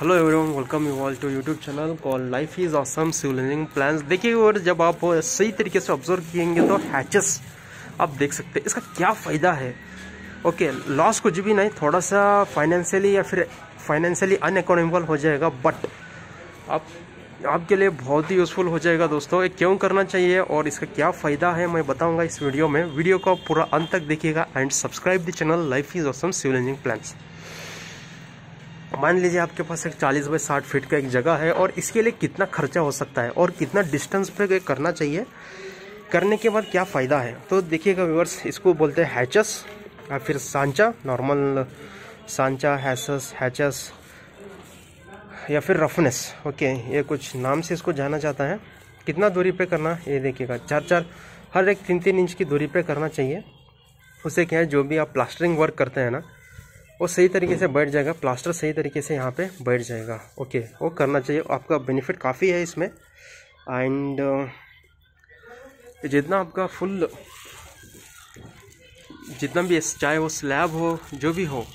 Hello everyone, welcome you all to YouTube channel call life is awesome civil engineering plans. देखिए, और जब आप सही तरीके से ऑब्जर्व किएंगे तो हैचेस आप देख सकते हैं। इसका क्या फ़ायदा है? ओके, लॉस कुछ भी नहीं, थोड़ा सा फाइनेंशियली या फिर फाइनेंशियली अनइकोनॉमिकल हो जाएगा, बट आपके लिए बहुत ही यूज़फुल हो जाएगा दोस्तों। ये क्यों करना चाहिए और इसका क्या फ़ायदा है मैं बताऊंगा इस वीडियो में। वीडियो को पूरा अंत तक देखिएगा and subscribe the channel life is awesome civil engineering plans. मान लीजिए आपके पास एक 40 बाई 60 फीट का एक जगह है और इसके लिए कितना खर्चा हो सकता है और कितना डिस्टेंस पे करना चाहिए, करने के बाद क्या फ़ायदा है। तो देखिएगा व्यूअर्स, इसको बोलते हैं हैचस या फिर सांचा, नॉर्मल सांचा, हैचस या फिर रफनेस। ओके, ये कुछ नाम से इसको जाना जाता है। कितना दूरी पे करना, ये देखिएगा 4-4 हर एक 3-3 इंच की दूरी पे करना चाहिए। उससे क्या है, जो भी आप प्लास्टरिंग वर्क करते हैं ना, वो सही तरीके से बैठ जाएगा, प्लास्टर सही तरीके से यहाँ पे बैठ जाएगा। ओके, वो करना चाहिए, आपका बेनिफिट काफ़ी है इसमें। एंड जितना आपका फुल, जितना भी चाहे वो स्लैब हो, जो भी हो,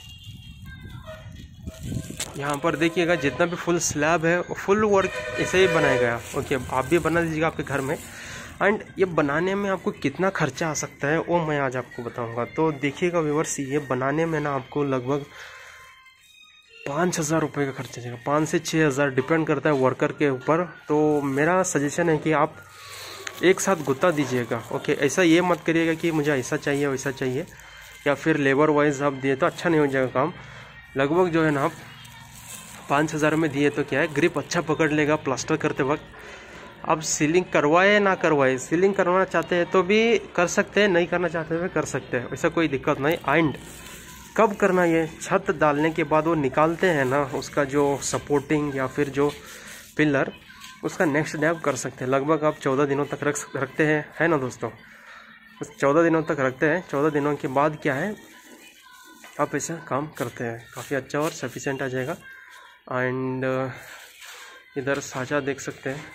यहाँ पर देखिएगा जितना भी फुल स्लैब है वो फुल वर्क ऐसे ही बनाया गया। ओके, आप भी बना दीजिएगा आपके घर में। एंड ये बनाने में आपको कितना खर्चा आ सकता है वो मैं आज आपको बताऊंगा। तो देखिएगा व्यूअर्स, ये बनाने में ना आपको लगभग 5,000 रुपये का खर्चा जाएगा, 5 से 6,000 डिपेंड करता है वर्कर के ऊपर। तो मेरा सजेशन है कि आप एक साथ गुत्ता दीजिएगा। ओके, ऐसा ये मत करिएगा कि मुझे ऐसा चाहिए वैसा चाहिए, या फिर लेबर वाइज आप दिए तो अच्छा नहीं हो जाएगा काम। लगभग जो है ना, आप 5,000 में दिए तो क्या है, ग्रिप अच्छा पकड़ लेगा प्लास्टर करते वक्त। अब सीलिंग करवाए ना करवाए, सीलिंग करवाना चाहते हैं तो भी कर सकते हैं, नहीं करना चाहते हुए कर सकते हैं, ऐसा कोई दिक्कत नहीं। एंड कब करना, ये छत डालने के बाद वो निकालते हैं ना, उसका जो सपोर्टिंग या फिर जो पिलर, उसका नेक्स्ट डे आप कर सकते हैं। लगभग आप 14 दिनों तक रखते हैं, है ना दोस्तों। 14 दिनों तक रखते हैं। 14 दिनों के बाद क्या है, आप ऐसा काम करते हैं, काफ़ी अच्छा और सफिशिएंट आ जाएगा। एंड इधर साझा देख सकते हैं।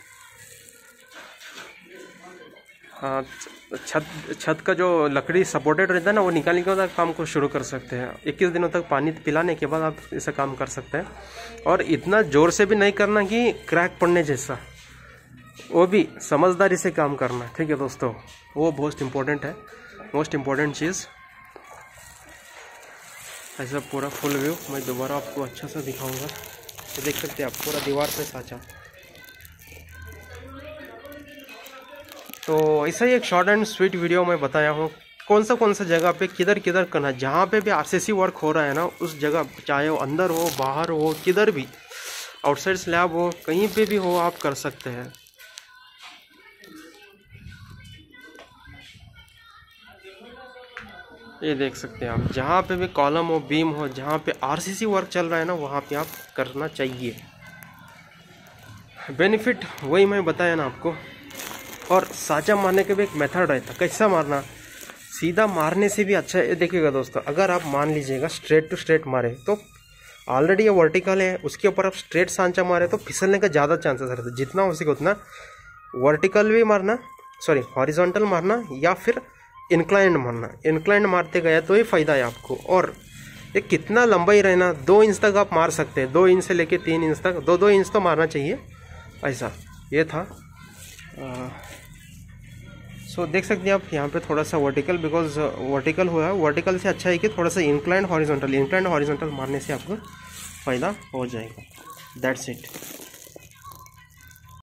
हाँ, छत का जो लकड़ी सपोर्टेड रहता है ना, वो निकालने के बाद काम को शुरू कर सकते हैं। 21 दिनों तक पानी पिलाने के बाद आप ऐसा काम कर सकते हैं। और इतना ज़ोर से भी नहीं करना कि क्रैक पड़ने जैसा, वो भी समझदारी से काम करना, ठीक है दोस्तों। वो बहुत इम्पोर्टेंट है, मोस्ट इम्पोर्टेंट चीज़। ऐसा पूरा फुल व्यू मैं दोबारा आपको अच्छा सा दिखाऊंगा। तो देख सकते हैं आप, पूरा दीवार पे साँचा। तो ऐसा ही एक शॉर्ट एंड स्वीट वीडियो मैं बताया हूँ, कौन सा जगह पे किधर किधर करना है। जहाँ पे भी आरसीसी वर्क हो रहा है ना, उस जगह चाहे वो अंदर हो, बाहर हो, किधर भी, आउटसाइड स्लैब हो, कहीं पे भी हो, आप कर सकते हैं। ये देख सकते हैं आप, जहाँ पे भी कॉलम हो, बीम हो, जहाँ पे आरसीसी वर्क चल रहा है ना, वहाँ पे आप करना चाहिए। बेनिफिट वही मैं बताया ना आपको। और साँचा मारने के भी एक मेथड रहता, कैसा मारना, सीधा मारने से भी अच्छा है। देखिएगा दोस्तों, अगर आप मान लीजिएगा स्ट्रेट टू स्ट्रेट मारे तो ऑलरेडी ये वर्टिकल है, उसके ऊपर आप स्ट्रेट सांचा मारे तो फिसलने का ज़्यादा चांसेस रहता है। जितना हो सके उतना वर्टिकल भी मारना, सॉरी हॉरिजॉन्टल मारना, या फिर इंक्लाइंड मारना। इंक्लाइंड मारते गया तो ये फ़ायदा है आपको। और ये कितना लंबाई रहना, 2 इंच तक आप मार सकते हैं, 2 इंच से लेके 3 इंच तक, 2-2 इंच तो मारना चाहिए। ऐसा ये था। सो देख सकते हैं आप यहाँ पे थोड़ा सा वर्टिकल, बिकॉज वर्टिकल हुआ है। वर्टिकल से अच्छा है कि थोड़ा सा इंक्लाइंड हॉरिजॉन्टल मारने से आपको फ़ायदा हो जाएगा। That's it.